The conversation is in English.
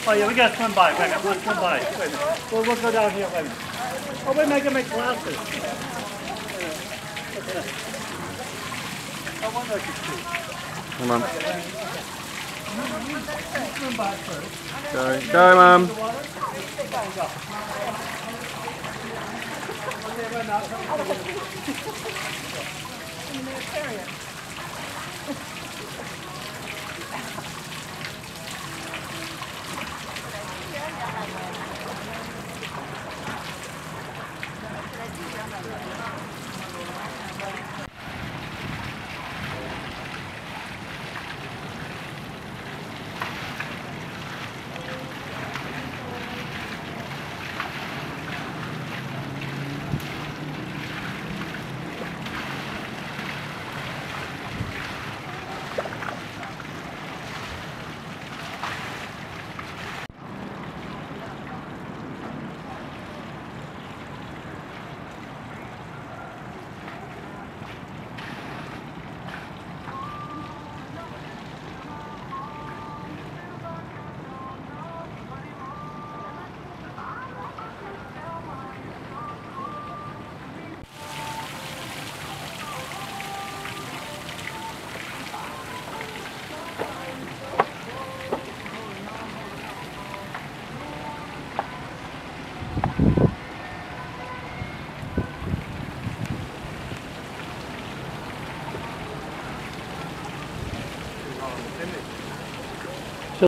Oh yeah, we gotta swim by. Wait a minute, we'll swim by. Wait a minute. We'll go down here. Wait a minute. Oh, wait a minute, I can make glasses. I wonder if you can see. Come on. Swim by first. Go, Mum. Okay, right now.